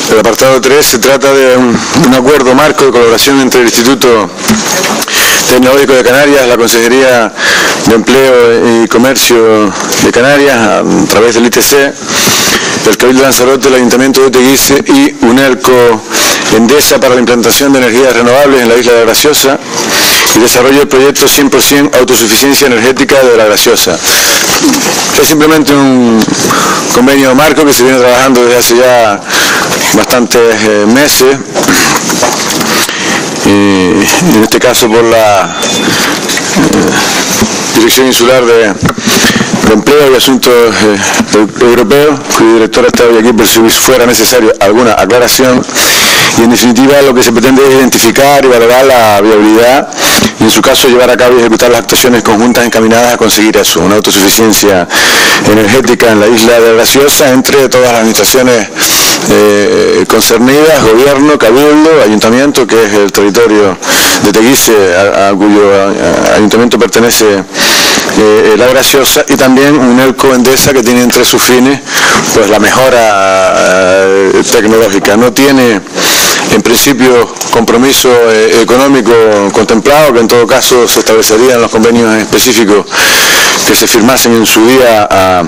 El apartado 3 se trata de un acuerdo marco de colaboración entre el Instituto Tecnológico de Canarias, la Consejería de Empleo y Comercio de Canarias, a través del ITC, el Cabildo de Lanzarote, el Ayuntamiento de Teguise y UNELCO Endesa para la implantación de energías renovables en la isla de La Graciosa y desarrollo del proyecto 100% autosuficiencia energética de La Graciosa. Es simplemente un convenio marco que se viene trabajando desde hace ya bastantes meses, y en este caso por la Dirección Insular de Empleo y Asuntos Europeos, cuyo director está hoy aquí por si fuera necesario alguna aclaración. Y en definitiva lo que se pretende es identificar y valorar la viabilidad y en su caso llevar a cabo y ejecutar las actuaciones conjuntas encaminadas a conseguir eso, una autosuficiencia energética en la isla de La Graciosa entre todas las administraciones concernidas, gobierno, cabildo, ayuntamiento, que es el territorio de Teguise, a cuyo ayuntamiento pertenece La Graciosa, y también UNELCO Endesa, que tiene entre sus fines pues la mejora tecnológica. No tiene en principio compromiso económico contemplado, que en todo caso se establecería en los convenios específicos que se firmasen en su día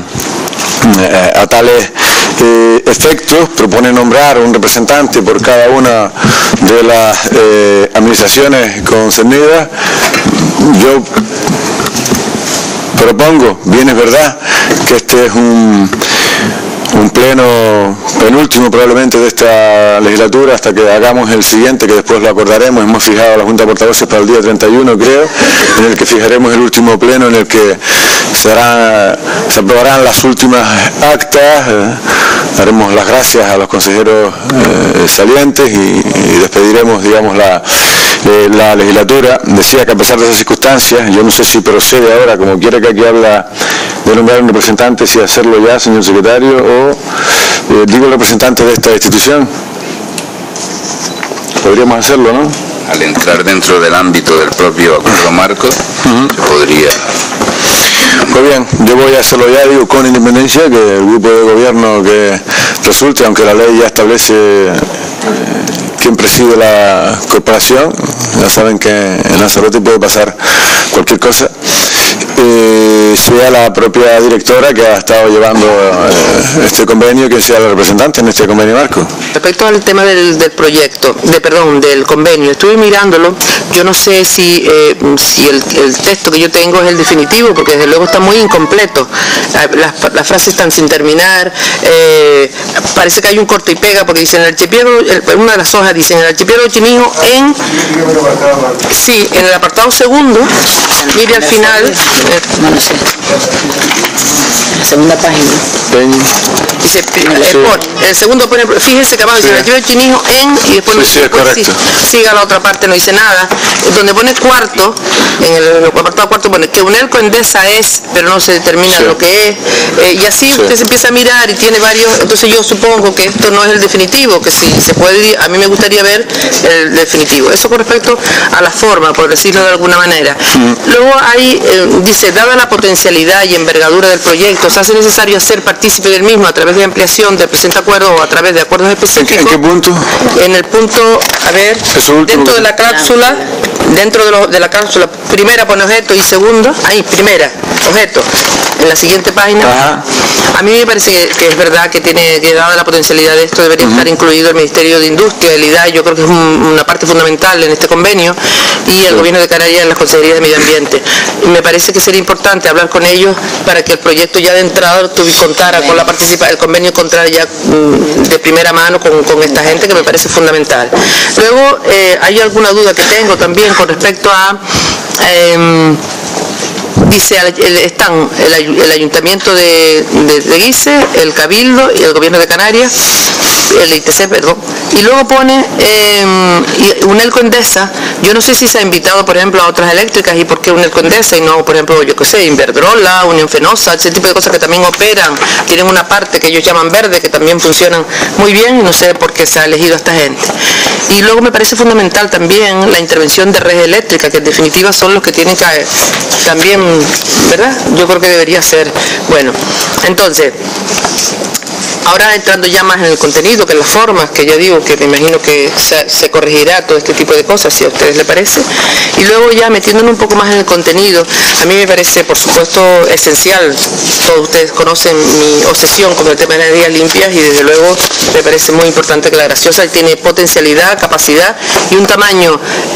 a tales efectos. Propone nombrar un representante por cada una de las administraciones concernidas. Yo propongo, bien es verdad, que este es un pleno penúltimo probablemente de esta legislatura, hasta que hagamos el siguiente, que después lo acordaremos. Hemos fijado a la Junta de Portavoces para el día 31, creo, en el que fijaremos el último pleno, en el que se aprobarán las últimas actas. Daremos las gracias a los consejeros salientes y despediremos, digamos, la legislatura. Decía que a pesar de esas circunstancias, yo no sé si procede ahora, como quiera que aquí habla de nombrar un representante, si hacerlo ya, señor secretario, o digo el representante de esta institución. Podríamos hacerlo, ¿no? Al entrar dentro del ámbito del propio acuerdo marco, se podría... Pues bien, yo voy a hacerlo ya, digo, con independencia que el grupo de gobierno que resulte, aunque la ley ya establece quién preside la corporación. Ya saben que en Lanzarote puede pasar cualquier cosa. Sea la propia directora que ha estado llevando este convenio, que sea la representante en este convenio marco. Respecto al tema del proyecto, del convenio, estuve mirándolo. Yo no sé si el texto que yo tengo es el definitivo, porque desde luego está muy incompleto. Las frases están sin terminar. Parece que hay un corte y pega, porque dice en el archipiélago, una de las hojas dice en el archipiélago Chinijo en el apartado segundo, mire al final. No sé. La segunda página. Dice, el segundo pone, fíjese que abajo dice el archipiélago Chinijo y después siga la otra parte, no dice nada. Donde pone cuarto, en el apartado cuarto pone que UNELCO Endesa es, pero no se determina lo que es. Y así usted se empieza a mirar y tiene varios. Entonces yo supongo que esto no es el definitivo, que si se puede, a mí me gustaría ver el definitivo. Eso con respecto a la forma, por decirlo de alguna manera. Luego hay, dice, dada la potencialidad y envergadura del proyecto, se hace necesario hacer partícipe del mismo a través de ampliación del presente acuerdo o a través de acuerdos específicos. ¿En qué punto? En el punto, a ver, dentro de la cápsula, de la cápsula, primera pone objeto y segundo, primera, objeto, en la siguiente página. Ajá. A mí me parece que es verdad que dada la potencialidad de esto, debería estar incluido el Ministerio de Industria, el IDA, yo creo que es una parte fundamental en este convenio, y el Gobierno de Canarias en las Consejerías de Medio Ambiente. Y me parece que sería importante hablar con ellos para que el proyecto ya de entrada contara con la participación, el convenio contara ya de primera mano con esta gente, que me parece fundamental. Luego hay alguna duda que tengo también con respecto a dice, están el Ayuntamiento de Teguise, el Cabildo y el Gobierno de Canarias, el ITC, perdón, y luego pone UNELCO Endesa. Yo no sé si se ha invitado, por ejemplo, a otras eléctricas y por qué UNELCO Endesa y no, por ejemplo, yo qué sé, Inverdrola, Unión Fenosa, ese tipo de cosas que también operan, tienen una parte que ellos llaman verde, que también funcionan muy bien, y no sé por qué se ha elegido a esta gente. Y luego me parece fundamental también la intervención de redes eléctricas, que en definitiva son los que tienen que también, ¿verdad? Yo creo que debería ser. Bueno, entonces, Ahora entrando ya más en el contenido, que en las formas, que yo digo que me imagino que se corregirá todo este tipo de cosas, si a ustedes les parece. Y luego ya metiéndonos un poco más en el contenido, a mí me parece, por supuesto, esencial. Todos ustedes conocen mi obsesión con el tema de energías limpias y desde luego me parece muy importante que La Graciosa tiene potencialidad, capacidad y un tamaño,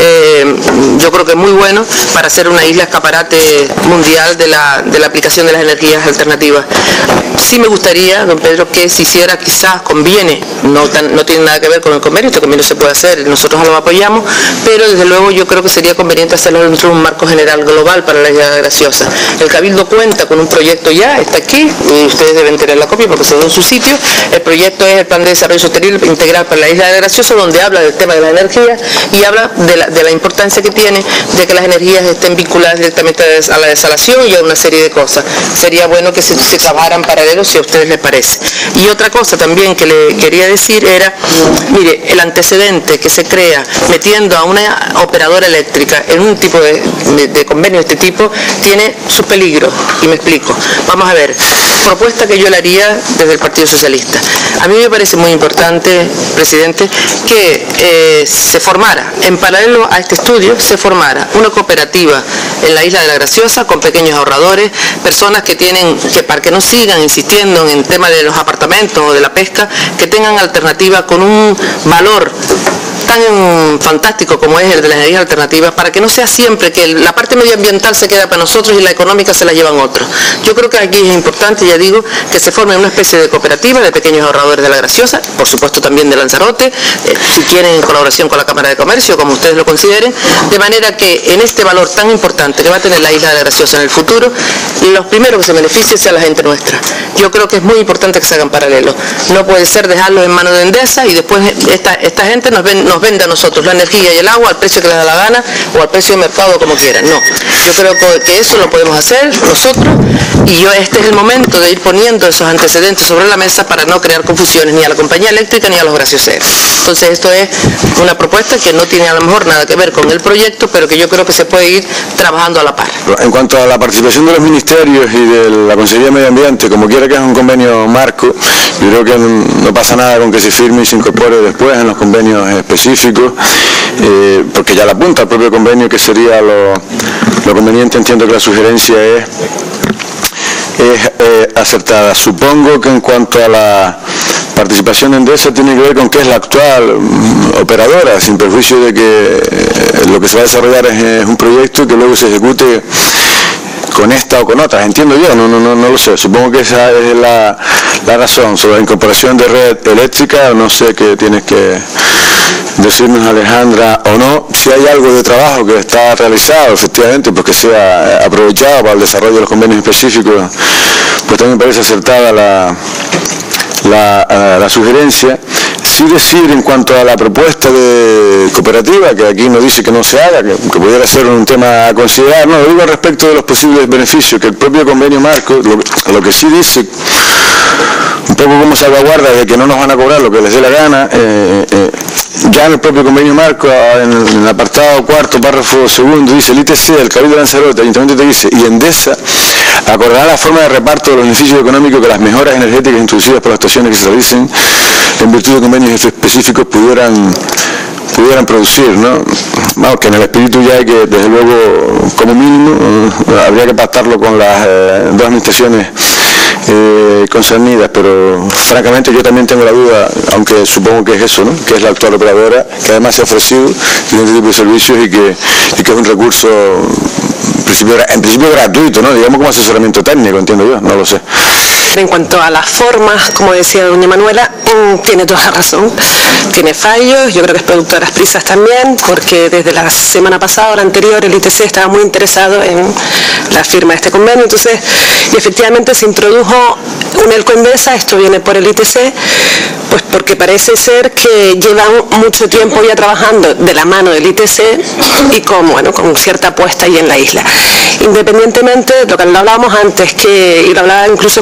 yo creo que muy bueno para ser una isla escaparate mundial de la aplicación de las energías alternativas. Sí me gustaría, don Pedro, que se hiciera, quizás conviene, no tiene nada que ver con el convenio, este convenio se puede hacer, nosotros lo apoyamos, pero desde luego yo creo que sería conveniente hacerlo dentro de un marco general global para la isla Graciosa. El Cabildo cuenta con un proyecto ya, está aquí, y ustedes deben tener la copia porque se ve en su sitio. El proyecto es el Plan de Desarrollo Sostenible Integral para la isla de Graciosa, donde habla del tema de la energía y habla de la importancia que tiene de que las energías estén vinculadas directamente a la desalación y a una serie de cosas. Sería bueno que se trabajaran paralelos si a ustedes les parece. Y otra cosa también que le quería decir era, mire, el antecedente que se crea metiendo a una operadora eléctrica en un tipo de convenio de este tipo tiene sus peligros, y me explico. Vamos a ver, propuesta que yo le haría desde el Partido Socialista. A mí me parece muy importante, presidente, que se formara, en paralelo a este estudio, se formara una cooperativa en la isla de La Graciosa con pequeños ahorradores, personas que para que no sigan insistiendo en el tema de los apartamentos o de la pesca, que tengan alternativas con un valor tan fantástico como es el de las energías alternativas, para que no sea siempre que la parte medioambiental se queda para nosotros y la económica se la llevan otros. Yo creo que aquí es importante, ya digo, que se forme una especie de cooperativa de pequeños ahorradores de La Graciosa, por supuesto también de Lanzarote, si quieren en colaboración con la Cámara de Comercio, como ustedes lo consideren, de manera que en este valor tan importante que va a tener la isla de La Graciosa en el futuro, los primeros que se beneficien sea la gente nuestra. Yo creo que es muy importante que se hagan paralelos. No puede ser dejarlos en manos de Endesa y después esta gente nos vende a nosotros la energía y el agua al precio que les da la gana o al precio de mercado, como quieran. No, yo creo que eso lo podemos hacer nosotros y este es el momento de ir poniendo esos antecedentes sobre la mesa para no crear confusiones ni a la compañía eléctrica ni a los gracioseros. Entonces esto es una propuesta que no tiene a lo mejor nada que ver con el proyecto, pero que yo creo que se puede ir trabajando a la par. En cuanto a la participación de los ministerios y de la Consejería de Medio Ambiente, como quiera que es un convenio marco, yo creo que no pasa nada con que se firme y se incorpore después en los convenios específicos, porque ya la apunta el propio convenio que sería lo conveniente. Entiendo que la sugerencia es acertada. Supongo que en cuanto a la participación en Endesa tiene que ver con que es la actual operadora, sin perjuicio de que lo que se va a desarrollar es un proyecto que luego se ejecute con esta o con otras, entiendo yo, no lo sé, supongo que esa es la razón. Sobre la incorporación de red eléctrica, no sé qué tienes que decirnos, Alejandra, o no, si hay algo de trabajo que está realizado, efectivamente, pues que sea aprovechado para el desarrollo de los convenios específicos, pues también parece acertada la sugerencia. Sí decir en cuanto a la propuesta de cooperativa, que aquí no dice que no se haga, que pudiera ser un tema a considerar, no, lo digo respecto de los posibles beneficios, que el propio convenio marco, lo que sí dice, un poco como salvaguarda de que no nos van a cobrar lo que les dé la gana, ya en el propio convenio marco, en el apartado cuarto, párrafo segundo, dice el ITC, el Cabildo de Lanzarote, el Ayuntamiento de Teguise y Endesa acordará la forma de reparto de los beneficios económicos que las mejoras energéticas introducidas por las estaciones que se realicen en virtud de convenios específicos pudieran producir, ¿no? Vamos, que en el espíritu ya hay que, desde luego, como mínimo, habría que pactarlo con las dos administraciones concernidas, pero francamente yo también tengo la duda, aunque supongo que es eso, ¿no? Que es la actual operadora, que además se ha ofrecido tiene este tipo de servicios y que es un recurso en principio gratuito, ¿no? Digamos como asesoramiento técnico, entiendo yo, no lo sé. En cuanto a las formas, como decía doña Manuela, tiene toda la razón, tiene fallos, yo creo que es producto de las prisas también, porque desde la semana pasada o la anterior el ITC estaba muy interesado en la firma de este convenio, entonces, y efectivamente se introdujo un ELCO Endesa, esto viene por el ITC, pues porque parece ser que llevan mucho tiempo ya trabajando de la mano del ITC y con cierta apuesta ahí en la isla. Independientemente de lo que hablábamos antes, y lo hablaba incluso con Andrés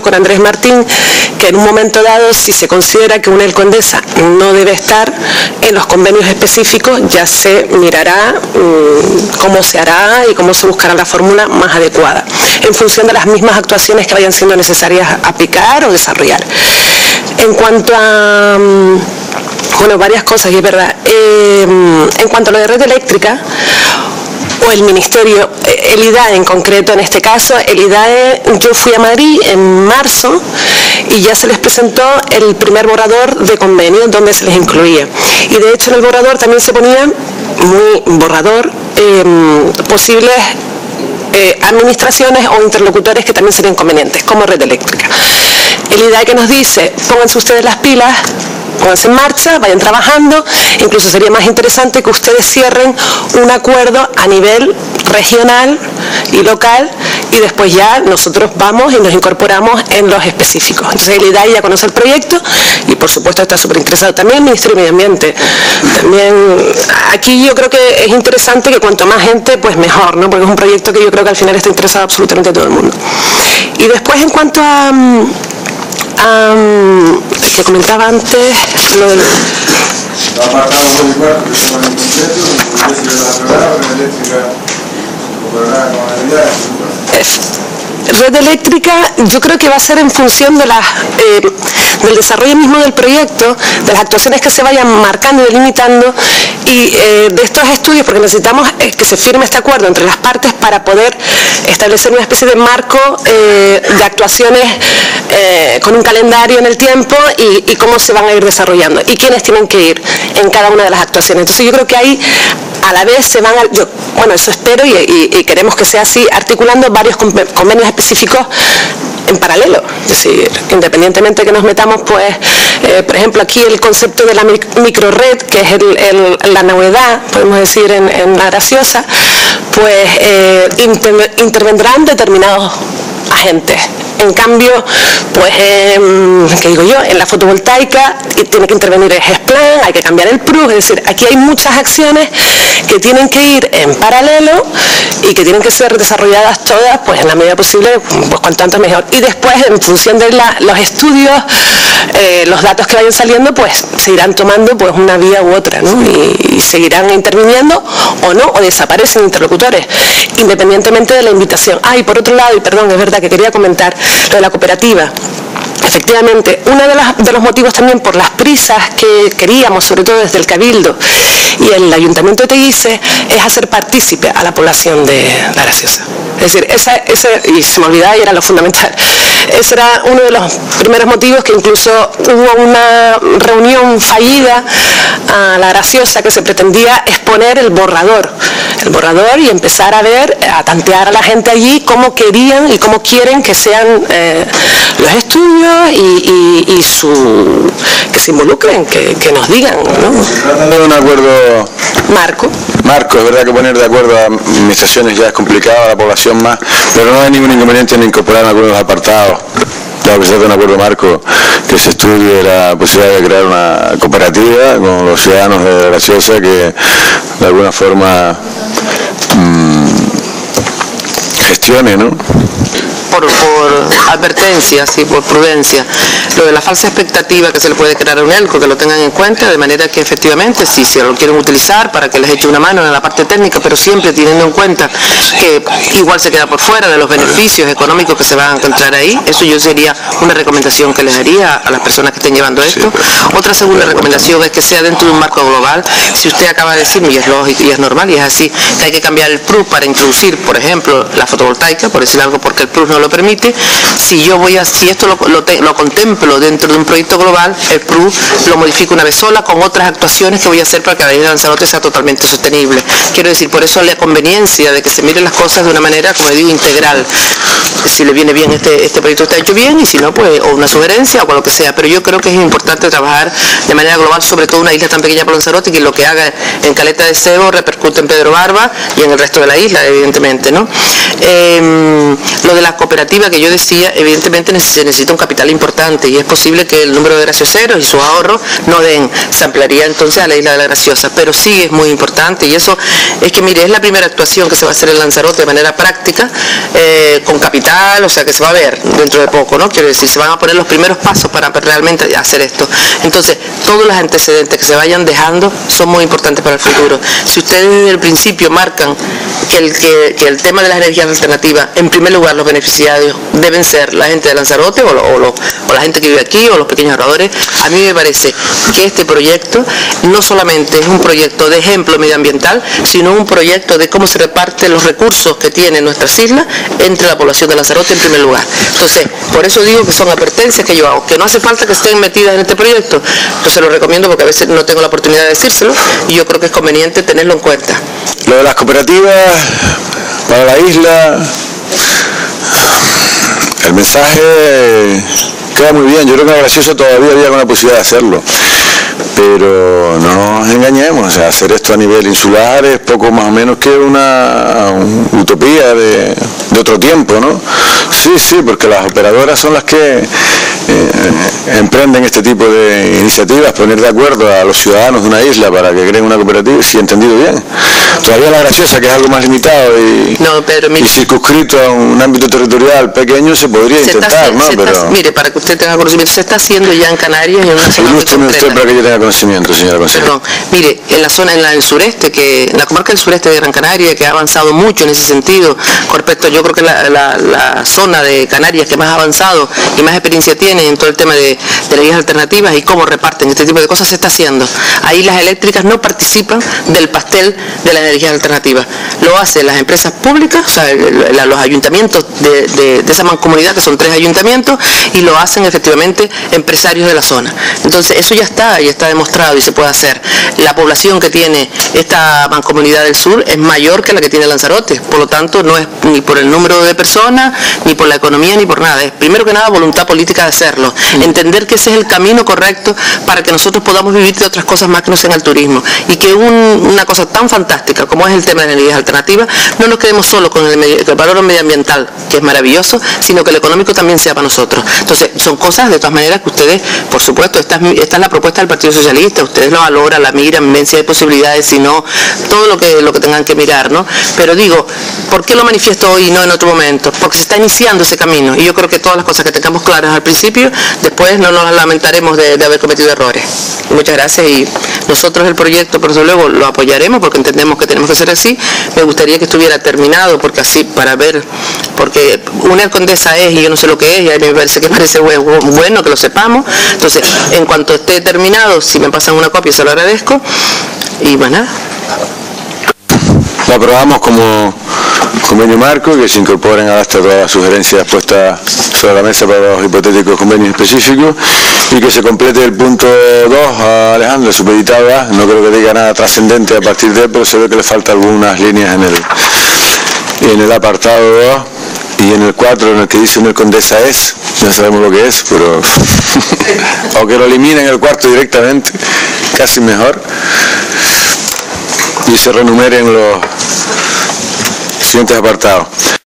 Martín, que en un momento dado, si se considera que una Condesa no debe estar en los convenios específicos, ya se mirará cómo se hará y cómo se buscará la fórmula más adecuada, en función de las mismas actuaciones que vayan siendo necesarias aplicar o desarrollar. En cuanto a bueno, varias cosas, y es verdad. En cuanto a lo de red eléctrica, o el Ministerio, el IDAE en concreto en este caso, el IDAE, yo fui a Madrid en marzo y ya se les presentó el primer borrador de convenio donde se les incluía. Y de hecho en el borrador también se ponía, posibles administraciones o interlocutores que también serían convenientes, como red eléctrica. El IDAE que nos dice, pónganse ustedes las pilas, pónganse en marcha, vayan trabajando, incluso sería más interesante que ustedes cierren un acuerdo a nivel regional y local y después ya nosotros vamos y nos incorporamos en los específicos. Entonces el IDAE ya conoce el proyecto y por supuesto está súper interesado. También el Ministerio de Medio Ambiente. También aquí yo creo que es interesante que cuanto más gente pues mejor, ¿no? Porque es un proyecto que yo creo que al final está interesado absolutamente todo el mundo. Y después en cuanto a que comentaba antes lo del... Red eléctrica yo creo que va a ser en función de del desarrollo mismo del proyecto, de las actuaciones que se vayan marcando y delimitando y de estos estudios, porque necesitamos que se firme este acuerdo entre las partes para poder establecer una especie de marco de actuaciones con un calendario en el tiempo y cómo se van a ir desarrollando y quiénes tienen que ir en cada una de las actuaciones. Entonces yo creo que ahí a la vez se van, bueno, eso espero y queremos que sea así, articulando varios convenios específicos en paralelo, es decir, independientemente de que nos metamos, pues, por ejemplo, aquí el concepto de la microred, que es la novedad, podemos decir, en la Graciosa, pues intervendrán determinados agentes. En cambio, pues, ¿qué digo yo? En la fotovoltaica tiene que intervenir el GESPLAN, hay que cambiar el PRU, es decir, aquí hay muchas acciones que tienen que ir en paralelo y que tienen que ser desarrolladas todas, pues en la medida posible, pues cuanto antes mejor. Y después, en función de los estudios, los datos que vayan saliendo, pues se irán tomando pues una vía u otra, ¿no? Y seguirán interviniendo o no, o desaparecen interlocutores, independientemente de la invitación. Y por otro lado, y perdón, es verdad que quería comentar lo de la cooperativa. Efectivamente, uno de los motivos también por las prisas que queríamos, sobre todo desde el Cabildo y el Ayuntamiento de Teguise, es hacer partícipe a la población de La Graciosa. Es decir, y se me olvidaba y era lo fundamental, ese era uno de los primeros motivos, que incluso hubo una reunión fallida a La Graciosa que se pretendía exponer el borrador y empezar a tantear a la gente allí cómo querían y cómo quieren que sean los estudios y que se involucren, que nos digan, ¿no? Se trata de un acuerdo marco, es verdad que poner de acuerdo a administraciones ya es complicado, a la población más, pero no hay ningún inconveniente en incorporar algunos apartados. Claro, que se trata de un acuerdo marco que se estudie la posibilidad de crear una cooperativa con los ciudadanos de La Graciosa que de alguna forma gestione, ¿no? Por advertencia, sí, por prudencia, lo de la falsa expectativa que se le puede crear a un ELCO, que lo tengan en cuenta, de manera que efectivamente, si se lo quieren utilizar para que les eche una mano en la parte técnica, pero siempre teniendo en cuenta que igual se queda por fuera de los beneficios económicos que se van a encontrar ahí. Eso yo sería una recomendación que les haría a las personas que estén llevando esto. Otra segunda recomendación es que sea dentro de un marco global. Si usted acaba de decirme, y es lógico y es normal y es así, que hay que cambiar el PRU para introducir, por ejemplo, la fotovoltaica, por decir algo, porque el PRU no lo permite. Si esto lo contemplo dentro de un proyecto global, el PRU lo modifico una vez sola con otras actuaciones que voy a hacer para que la isla de Lanzarote sea totalmente sostenible. Quiero decir, por eso la conveniencia de que se miren las cosas de una manera, como digo, integral. Si le viene bien este proyecto está hecho bien, y si no, pues, o una sugerencia o con lo que sea. Pero yo creo que es importante trabajar de manera global, sobre todo una isla tan pequeña como Lanzarote, que lo que haga en Caleta de Sebo repercute en Pedro Barba y en el resto de la isla, evidentemente, ¿no? Lo de la cooperativa cooperativa que yo decía, evidentemente se necesita un capital importante y es posible que el número de gracioseros y sus ahorros no den, se ampliaría entonces a la Isla de la Graciosa, pero sí es muy importante y eso es que mire, es la primera actuación que se va a hacer en Lanzarote de manera práctica, con capital, o sea que se va a ver dentro de poco, ¿no? Quiero decir, se van a poner los primeros pasos para realmente hacer esto. Entonces, todos los antecedentes que se vayan dejando son muy importantes para el futuro. Si ustedes desde el principio marcan que el tema de las energías alternativas, en primer lugar los beneficiarios deben ser la gente de Lanzarote o la gente que vive aquí o los pequeños ahorradores, a mí me parece que este proyecto no solamente es un proyecto de ejemplo medioambiental, sino un proyecto de cómo se reparten los recursos que tienen nuestras islas entre la población de Lanzarote en primer lugar. Entonces, por eso digo que son advertencias que yo hago, que no hace falta que estén metidas en este proyecto. Yo se lo recomiendo porque a veces no tengo la oportunidad de decírselo y yo creo que es conveniente tenerlo en cuenta. Lo de las cooperativas para la isla, el mensaje queda muy bien. Yo creo que en la Graciosa todavía había alguna posibilidad de hacerlo, pero no nos engañemos, o sea, hacer esto a nivel insular es poco más o menos que una utopía de otro tiempo, ¿no? Sí, porque las operadoras son las que emprenden este tipo de iniciativas, poner de acuerdo a los ciudadanos de una isla para que creen una cooperativa, si he entendido bien. Todavía la Graciosa, que es algo más limitado y circunscrito a un ámbito territorial pequeño, se podría intentar, ¿no? Mire, para que usted tenga conocimiento, se está haciendo ya en Canarias y en una zona muy concreta. Usted para que yo tenga conocimiento, señora consejera. Perdón, mire, en la zona, en el sureste, en la comarca del sureste de Gran Canaria, que ha avanzado mucho en ese sentido, con respecto, yo creo que la zona de Canarias que más ha avanzado y más experiencia tiene en todo el tema de energías alternativas y cómo reparten este tipo de cosas, se está haciendo. Ahí las eléctricas no participan del pastel de las energías alternativas. Lo hacen las empresas públicas, o sea, los ayuntamientos de esa mancomunidad, que son 3 ayuntamientos, y lo hacen efectivamente empresarios de la zona. Entonces, eso ya está demostrado y se puede hacer. La población que tiene esta mancomunidad del sur es mayor que la que tiene Lanzarote, por lo tanto no es ni por el número de personas, ni por la economía, ni por nada. Es primero que nada voluntad política de hacerlo, entender que ese es el camino correcto para que nosotros podamos vivir de otras cosas más que no sean el turismo, y que una cosa tan fantástica como es el tema de energías alternativas, no nos quedemos solo con el valor medioambiental, que es maravilloso, sino que el económico también sea para nosotros. Entonces, son cosas de todas maneras que ustedes, por supuesto, esta es la propuesta del Partido Socialista, ustedes lo valoran, la miran, ven si hay posibilidades, si no, todo lo que tengan que mirar, ¿no? Pero digo, ¿por qué lo manifiesto hoy y no en otro momento? Porque se está iniciando ese camino, y yo creo que todas las cosas que tengamos claras al principio, después no nos lamentaremos de haber cometido errores. Muchas gracias, y nosotros el proyecto, por eso luego lo apoyaremos, porque entendemos que tenemos que ser así. Me gustaría que estuviera terminado, porque así, para ver, porque una Condesa es, y yo no sé lo que es, y a mí me parece bueno que lo sepamos. Entonces, en cuanto esté terminado, si me pasan una copia, se lo agradezco, y pues nada. Lo aprobamos como convenio marco, que se incorporen hasta todas las sugerencias puestas sobre la mesa para los hipotéticos convenios específicos, y que se complete el punto 2, Alejandro, supeditado a, no creo que diga nada trascendente a partir de él, pero se ve que le faltan algunas líneas en el apartado 2, y en el 4, en el que dice una Condesa es, no sabemos lo que es, pero o que lo eliminen el cuarto directamente, casi mejor, y se renumeren los siguientes apartados.